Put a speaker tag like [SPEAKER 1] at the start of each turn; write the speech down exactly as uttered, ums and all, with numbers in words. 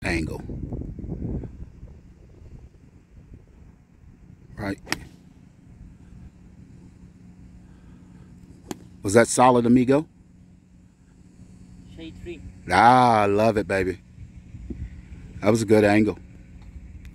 [SPEAKER 1] angle. Right. Was that solid, amigo?
[SPEAKER 2] Shade three.
[SPEAKER 1] Ah, I love it, baby. That was a good angle.